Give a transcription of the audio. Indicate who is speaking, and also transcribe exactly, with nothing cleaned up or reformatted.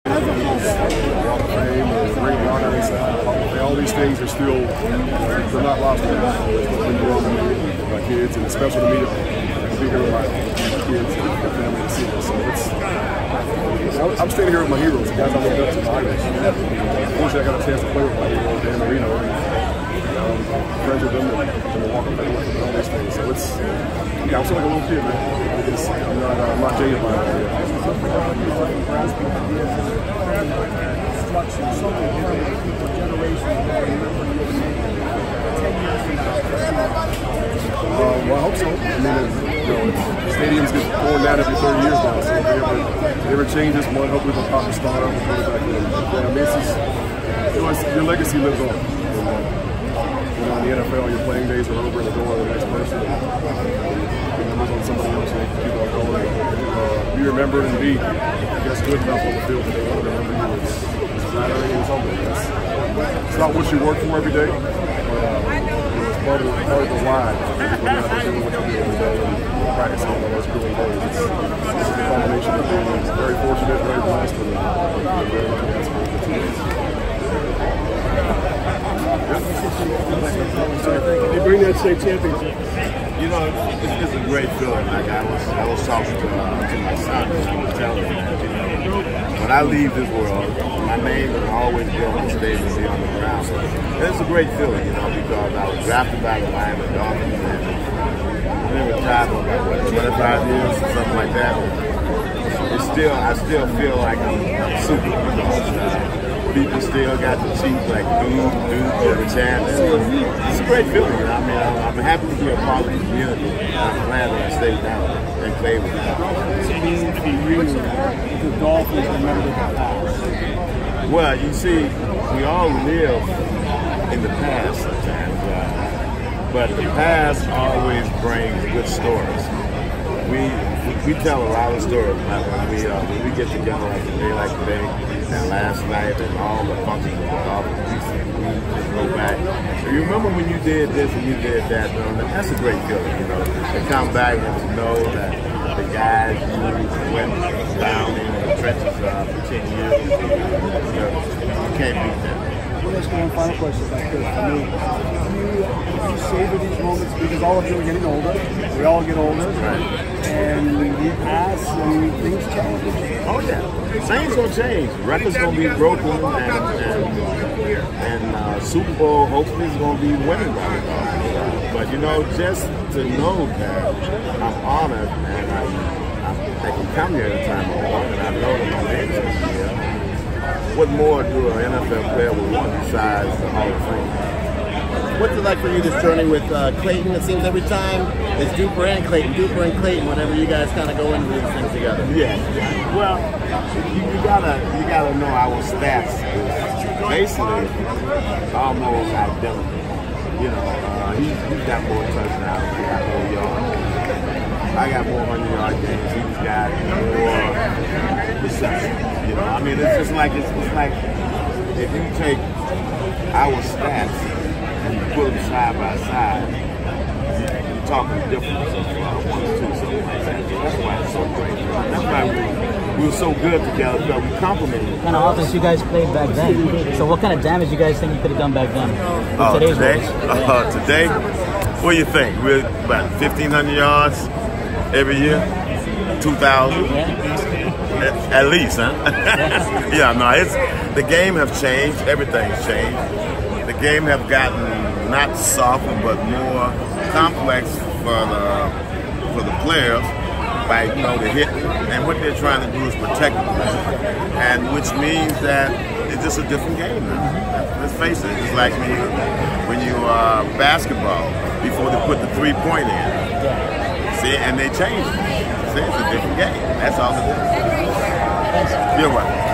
Speaker 1: Walk of Fame or Ring of Honor inside. All these things are still, they're not lost on us. It's been growing to me, my kids, and it's special to me to be here with my, my kids and my family to see this. So it's, I'm standing here with my heroes, the guys I looked up to, my idols. Unfortunately, I got a chance to play with my hero, Dan Marino, and um, friends with them and, and the Walk of Fame and all these things. So it's, yeah, I'm still like a little kid, man. It's, I'm not, uh, I'm not jaded by it. Uh, well, I hope so. I mean, you know, stadiums get torn down every thirty years now, so if they ever, if they ever change this one, hopefully they'll pop the star up and put it back in. Yeah, I mean, it's just, you know, it's, your legacy lives on. And, uh, you know, in the N F L, your playing days are over in the door of the next person. And, your numbers on somebody else, and keep on going. Uh, be remembered and be, I guess, good enough on the field that they want to remember you. It's, it's flattering and it's humbling. It's, it's not what you work for every day, but uh, it's part of, part of the why. When you're out there doing what you do every day and practicing on those grueling days. It's, it's a combination of things. Very fortunate, very blessed, and uh, very lucky to have the team.
Speaker 2: They bring that state championship.
Speaker 3: You know, it's, it's a great feeling. Like I was, I was talking to, uh, to my son, and I was telling him that, you know, when I leave this world, my name will always be on the stage and be on the ground. And it's a great feeling, you know, because I was drafted by the Miami Dolphins, and I've been retired for about what, twenty-five years or something like that. It's still, I still feel like I'm, I'm super. Uh, People still got the cheeks like dude, dude, every chance. It's a great feeling. You know? I mean, I'm, I'm happy to be a part of the community. I'm glad that I stayed down and played with them.
Speaker 2: What's it mean to be real with the Dolphins remember the past?
Speaker 3: Well, you see, we all live in the past sometimes, uh, but the past always brings good stories. We we tell a lot of stories about when we uh, when we get together like today, like today, and last night, and all the functions of the office. We, we just go back. So you remember when you did this and you did that? You know, that's a great feeling, you know, to come back and to know that the guys you went down in the trenches uh, for ten years, you, know, you can't beat that.
Speaker 2: Well, let's go on final question about this. I mean, you, you savor these moments because all of you are getting older. We all get older.
Speaker 3: Right.
Speaker 2: And you pass and things change.
Speaker 3: Oh yeah, things gonna change. Records gonna be broken, and and, and uh, Super Bowl hopefully is gonna be winning by uh, But you know, just to know that I'm honored and I'm, I'm, I can come here at a time of war, and I know that my name is here. What more do an N F L player would want besides the Hall of Fame?
Speaker 4: What's it like for you, this journey with uh, Clayton? It seems every time it's Duper and Clayton, Duper and Clayton, whenever you guys kind of go into these things together.
Speaker 3: Yeah. Well, you, you gotta you gotta know our stats is basically almost identical. You know, uh, he he's got more touchdowns, he got more yards. I got more hundred yard games. He's got more receptions. You know, I mean, it's just like it's, it's like if you take our stats and you put them side by side, you're talking difference of uh, one or two, something like that. That's why it's so great. That's why we, we were so good together, because we complimented.
Speaker 5: What kind of offense you guys played back then? So what kind of damage you guys think you could have done back then?
Speaker 3: Oh,
Speaker 5: today's
Speaker 3: today?
Speaker 5: Yeah.
Speaker 3: Uh, today? What do you think? We're about fifteen hundred yards every year? two thousand?
Speaker 5: Yeah.
Speaker 3: At, at least, huh? Yeah, no, it's, the game have changed. Everything's changed. The game have gotten not softer, but more complex for the for the players by, you know, the hit. And what they're trying to do is protect the player, and which means that it's just a different game now. Let's face it. It's like when you when you uh, basketball before they put the three point in. See, and they changed it. See, it's a different game. That's all it is. You're welcome.